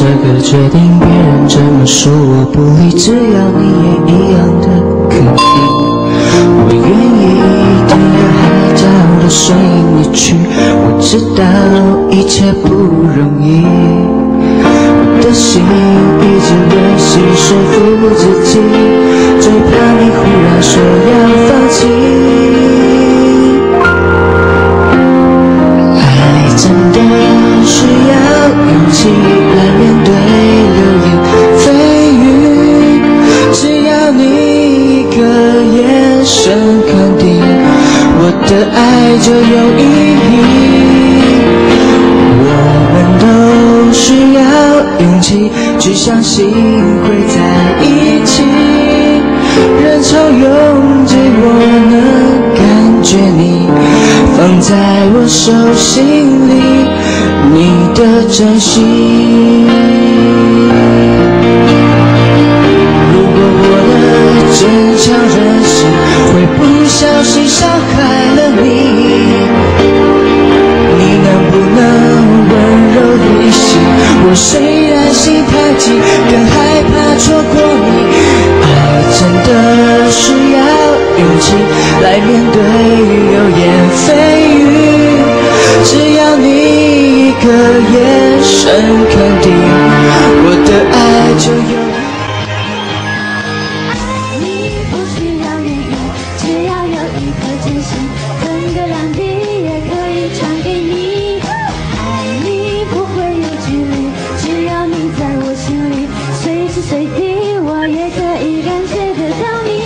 这个决定，别人怎么说我不理，只要你也一样的可以。我愿意天涯海角的随你去，我知道一切不容易。我的心一直练习说服自己，最怕你忽然说要放弃。爱真的需要勇气来面对流言蜚语，只要你一个眼神肯定，我的爱就有意义。我们都需要勇气去相信会在一起，人潮拥挤我能感觉你放在我手心里，你的真心。如果我的坚强任性会不小心伤害了你，你能不能温柔一些？我虽然心太急，更害怕错过你。爱真的需要勇气来面对流言蜚语，只要你一个眼神肯定，我的爱就有。 你不需要原因，只要有一颗真心，分个两地也可以传给你。爱你不会有距离，只要你在我心里，随时随地我也可以感觉得到你。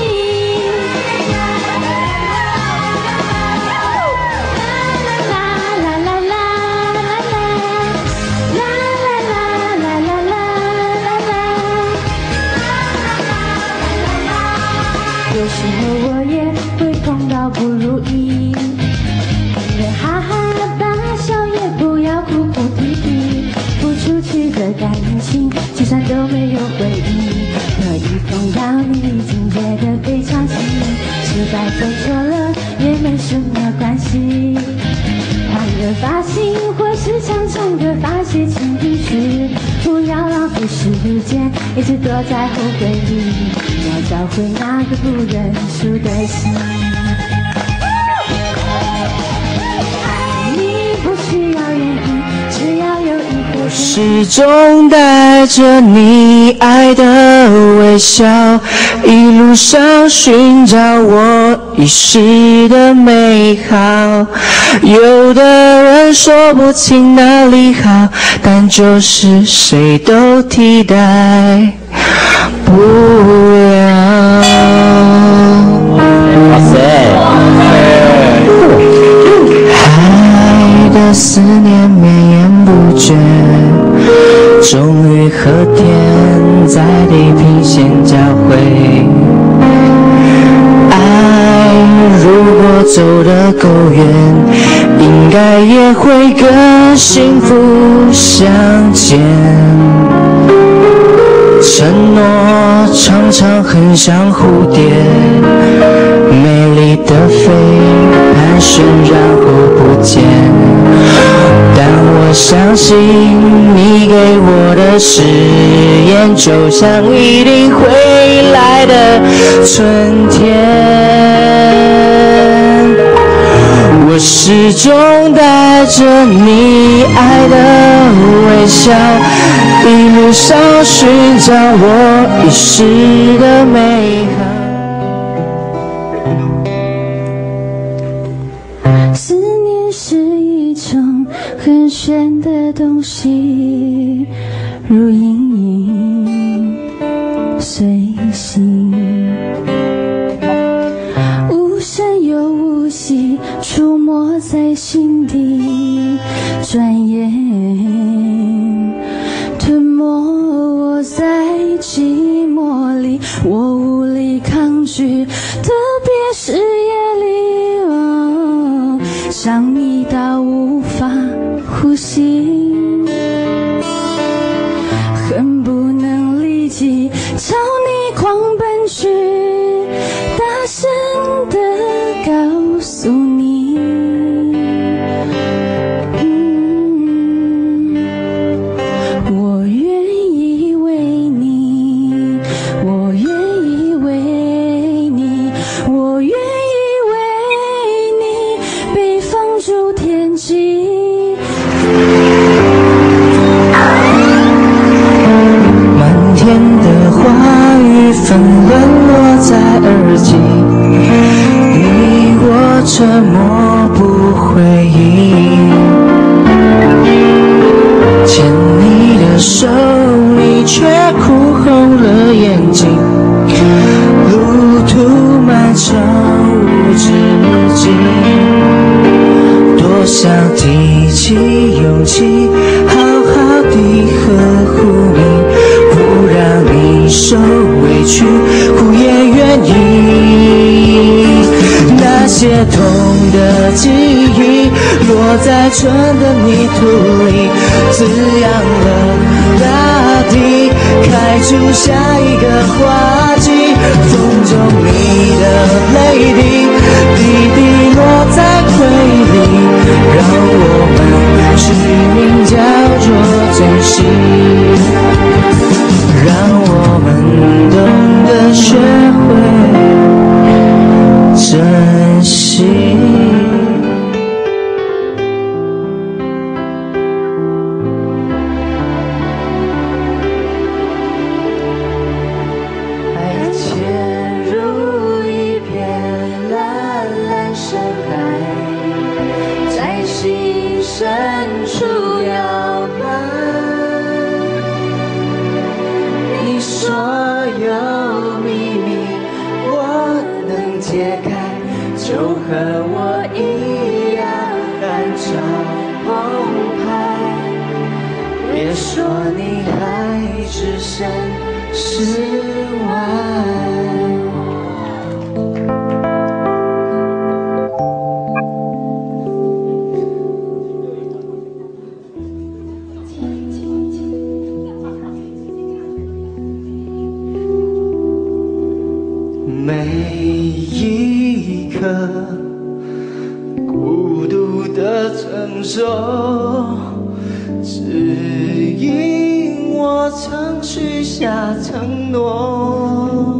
有时候我也会碰到不如意，因为哈哈大笑也不要哭哭啼啼，付出去的感情就算都没有回忆，可以碰到你已经觉得非常幸运，失败走错了也没什么关系，换个发型或是长长的发泄情绪，不要浪费时间一直躲在后悔里，要找回那个不认输的心。爱你不需要原因，只要有一颗我始终带着你爱的微笑，一路上寻找我遗失的美好。有的人说不清哪里好，但就是谁都替代不了。哇塞！爱的思念绵延不绝，终于和天在地平线交汇。爱如果走得够远，应该也会跟幸福相见。承诺常常很像蝴蝶，美丽的飞，盘旋然后不见。但我相信你给我的誓言，就像一定会来的春天。我始终带着你爱的微笑，一路上寻找我遗失的美好。思念是一种很玄的东西，如隐隐随形，无声又无息，出没在心底，转眼吞没我在寂寞里，我无力抗拒，特别是夜里，想你到无法呼吸，恨不能立即朝你狂奔。 的手，你却哭红了眼睛。路途漫长无止境，多想提起勇气，好好地呵护你，不让你受委屈，哭也愿意。那些痛的记忆落在春的泥土里，滋养了大地，开出下一个花季。风中你的泪滴，滴滴落在回忆，让我们取名叫做珍惜，让我们懂得学会珍惜。爱潜入一片蓝蓝深海，在心深处摇摆，你所有秘密我能解开，就和我一样暗潮澎湃。别说你还置身事外。每一刻孤独的承受，只因我曾许下承诺。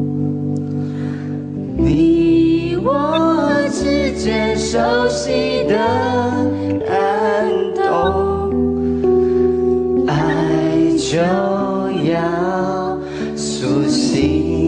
你我之间熟悉的感动，爱就要苏醒。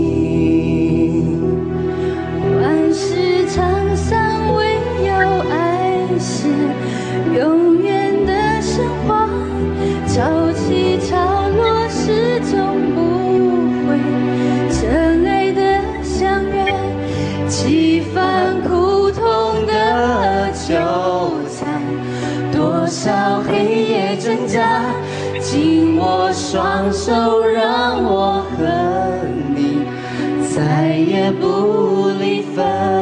永远的神话，潮起潮落始终不会，这类的相约，几番苦痛的纠缠，多少黑夜挣扎，紧握双手，让我和你再也不离分。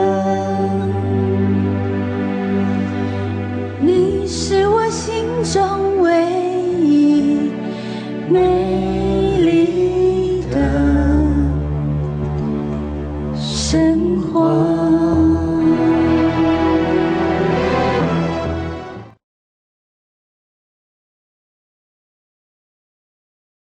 你是我心中唯一美。